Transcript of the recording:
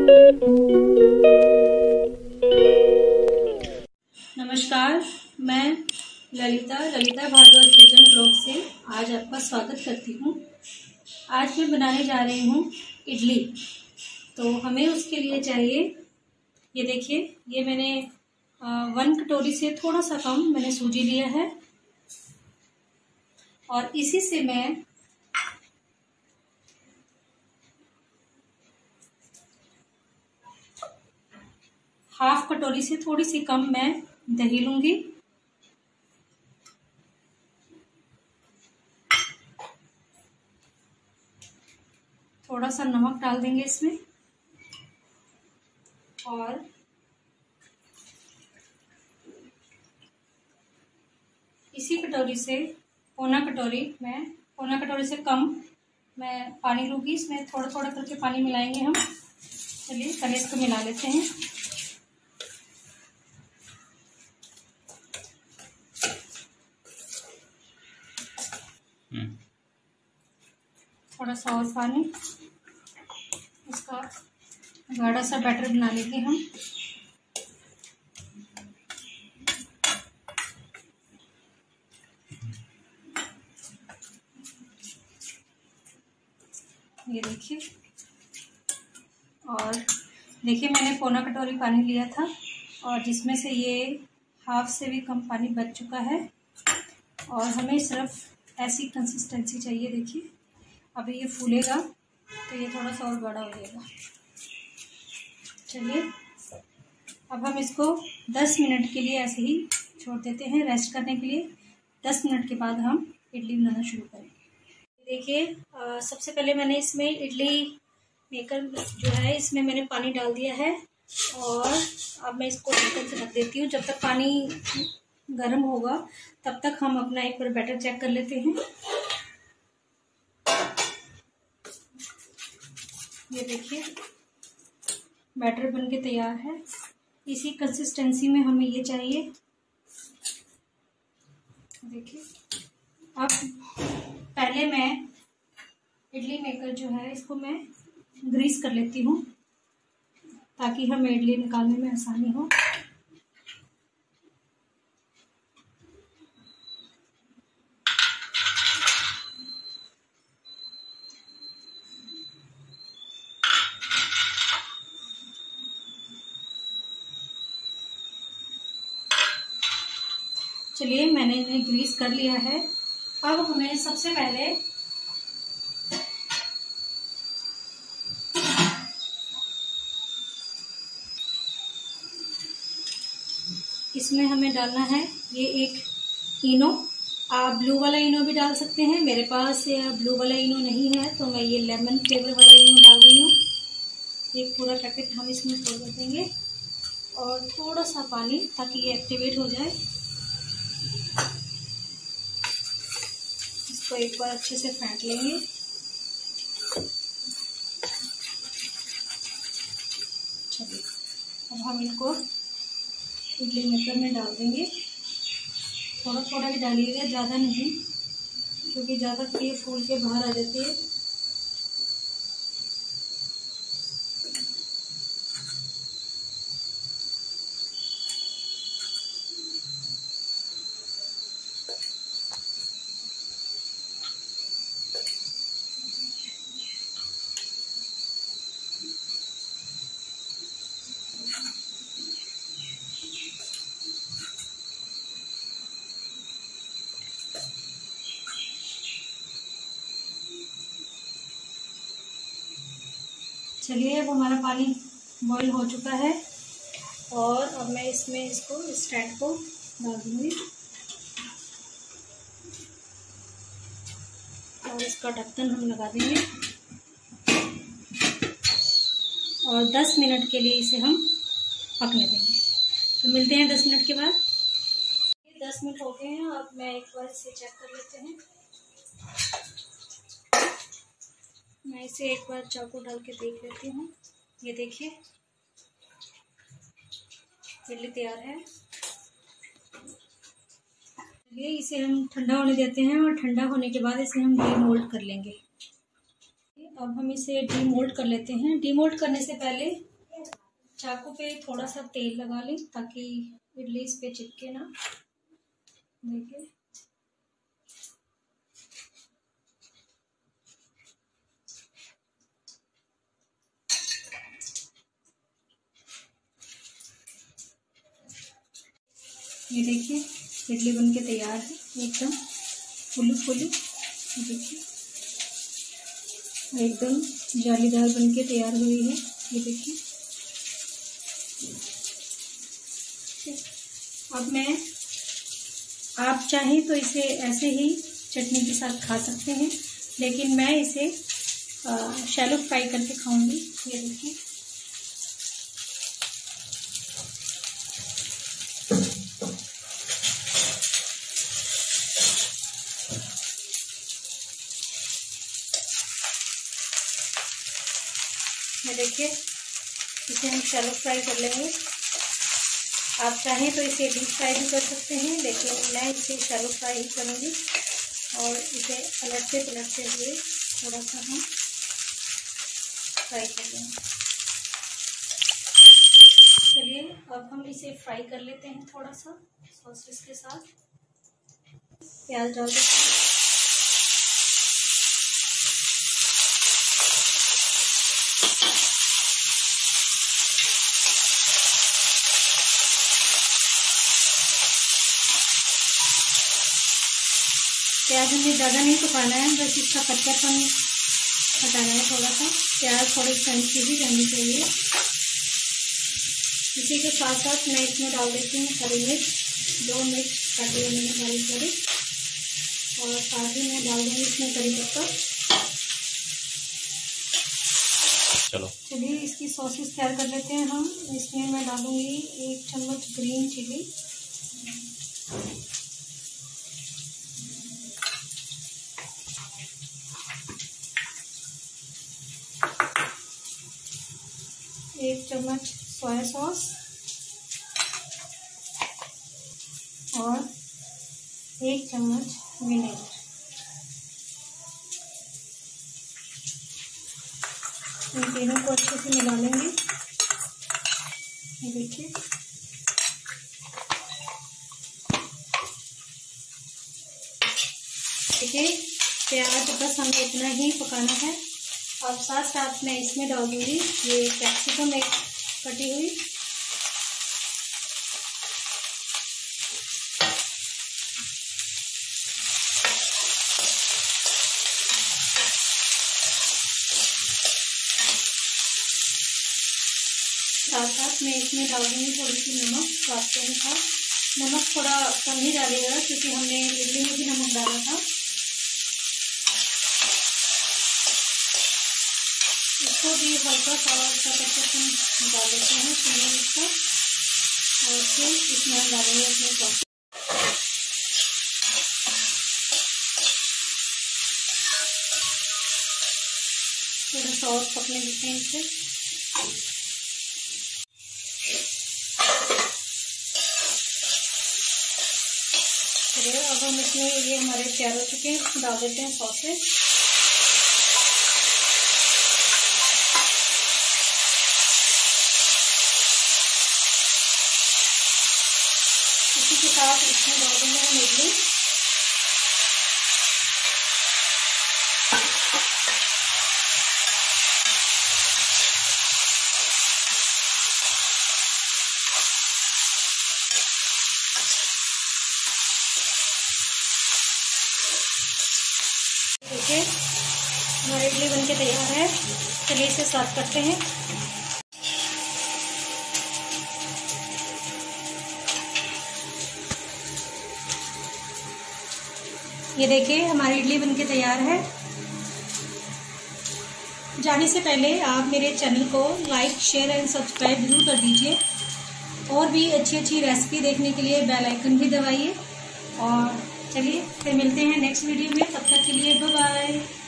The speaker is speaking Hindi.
नमस्कार, मैं ललिता भारद्वाज किचन ब्लॉग से आज आपका स्वागत करती हूँ। आज मैं बनाने जा रही हूँ इडली। तो हमें उसके लिए चाहिए, ये देखिए, ये मैंने 1 कटोरी से थोड़ा सा कम मैंने सूजी लिया है और इसी से मैं हाफ कटोरी से थोड़ी सी कम मैं दही लूंगी। थोड़ा सा नमक डाल देंगे इसमें और इसी कटोरी से पौना कटोरी से कम मैं पानी लूंगी। इसमें थोड़ा थोड़ा करके पानी मिलाएंगे हम। चलिए पहले इसको मिला लेते हैं। थोड़ा सा और पानी, इसका गाढ़ा सा बैटर बना लेंगे हम। ये देखिए, और देखिए मैंने पौना कटोरी पानी लिया था और जिसमें से ये हाफ से भी कम पानी बच चुका है और हमें सिर्फ ऐसी कंसिस्टेंसी चाहिए। देखिए अभी ये फूलेगा तो ये थोड़ा सा और गाढ़ा हो जाएगा। चलिए अब हम इसको 10 मिनट के लिए ऐसे ही छोड़ देते हैं रेस्ट करने के लिए। 10 मिनट के बाद हम इडली बनाना शुरू करेंगे। देखिए सबसे पहले मैंने इसमें इडली मेकर जो है इसमें मैंने पानी डाल दिया है और अब मैं इसको ढक्कन से ढक देती हूँ। जब तक पानी गर्म होगा तब तक हम अपना एक बार बैटर चेक कर लेते हैं। ये देखिए बैटर बनके तैयार है। इसी कंसिस्टेंसी में हमें ये चाहिए। देखिए अब पहले मैं इडली मेकर जो है इसको मैं ग्रीस कर लेती हूँ ताकि हमें इडली निकालने में आसानी हो। चलिए मैंने इन्हें ग्रीस कर लिया है। अब हमें सबसे पहले इसमें हमें डालना है ये एक इनो। आप ब्लू वाला इनो भी डाल सकते हैं। मेरे पास ब्लू वाला इनो नहीं है तो मैं ये लेमन फ्लेवर वाला इनो डाल रही हूँ। एक पूरा पैकेट हम इसमें छोड़ देंगे और थोड़ा सा पानी ताकि ये एक्टिवेट हो जाए। इसको एक बार अच्छे से फेंट लेंगे। चलिए अब हम इनको इडली मेकर में डाल देंगे। थोड़ा थोड़ा ही डालिएगा, ज़्यादा नहीं, क्योंकि ज़्यादा ये फूल के बाहर आ जाती है। चलिए अब हमारा पानी बॉईल हो चुका है और अब मैं इसमें इसको स्टैंड को डाल दूंगी और इसका ढक्कन हम लगा देंगे और 10 मिनट के लिए इसे हम पकने देंगे। तो मिलते हैं 10 मिनट के बाद। 10 मिनट हो गए हैं। अब मैं एक बार इसे चेक कर लेते हैं। मैं इसे एक बार चाकू डाल के देख लेती हूँ। ये देखिए इडली तैयार है। चलिए इसे हम ठंडा होने देते हैं और ठंडा होने के बाद इसे हम डीमोल्ड कर लेंगे। अब हम इसे डीमोल्ड कर लेते हैं। डीमोल्ड करने से पहले चाकू पे थोड़ा सा तेल लगा लें ताकि इडली इस पे चिपके ना। देखिए ये देखिए इडली बन के तैयार है, एकदम फुली फुली। देखिए एकदम जालीदार बन के तैयार हुई है। ये देखिए अब आप चाहें तो इसे ऐसे ही चटनी के साथ खा सकते हैं, लेकिन मैं इसे शैलो फ्राई करके खाऊंगी। ये देखिए देखिए इसे हम शैलो फ्राई कर लेंगे। आप चाहें तो इसे डीप फ्राई भी कर सकते हैं, लेकिन मैं इसे शैलो फ्राई ही करूँगी। और इसे पलटते हुए थोड़ा सा हम फ्राई कर लेंगे। चलिए अब हम इसे फ्राई कर लेते हैं थोड़ा सा सॉसेस के साथ। प्याज डाल देते हैं। प्याज हमें ज़्यादा नहीं पकाना है, बस इसका कच्चापन हटाना है थोड़ा सा। प्याज थोड़ी क्रंची भी रहनी चाहिए। इसी के साथ साथ मैं इसमें डाल देती हूँ हरी मिर्च, 2 मिर्च काटी हुई मैंने बारीक करी, और साथ ही मैं डाल दूँगी इसमें करी पत्ता। चलिए इसकी सॉसेस तैयार कर लेते हैं हम। इसमें मैं डालूँगी 1 चम्मच ग्रीन चिली, 1 चम्मच सोया सॉस और 1 चम्मच विनेगर। इन तीनों को अच्छे से मिला लेंगे। ये देखिए प्याज बस हमें इतना ही पकाना है। और साथ साथ मैं इसमें डाल दूँगी ये कैप्सिकम एक कटी हुई, साथ साथ मैं इसमें डाल दूँगी थोड़ी सी नमक स्वाद के अनुसार। नमक थोड़ा कम ही डालिएगा क्योंकि हमने इडली में भी नमक डाला था। इसको भी हल्का सा उसका कच्चापन निकाल देते हैं शिमला मिर्च का, और फिर इसमें हम डालेंगे अपने सॉस। थोड़ा सा और पकने देते हैं इसे। चलिए अब हम इसमें ये हमारे तैयार हो चुके हैं, डाल देते हैं सॉसेस। इसी के साथ इसमें डाल देंगे हम इडली। देखिए हमारी इडली बनके तैयार है। चलिए इसे सर्व करते हैं। ये देखिए हमारी इडली बनके तैयार है। जाने से पहले आप मेरे चैनल को लाइक, शेयर एंड सब्सक्राइब जरूर कर दीजिए। और भी अच्छी अच्छी रेसिपी देखने के लिए बेल आइकन भी दबाइए। और चलिए फिर मिलते हैं नेक्स्ट वीडियो में, तब तक के लिए बाय बाय।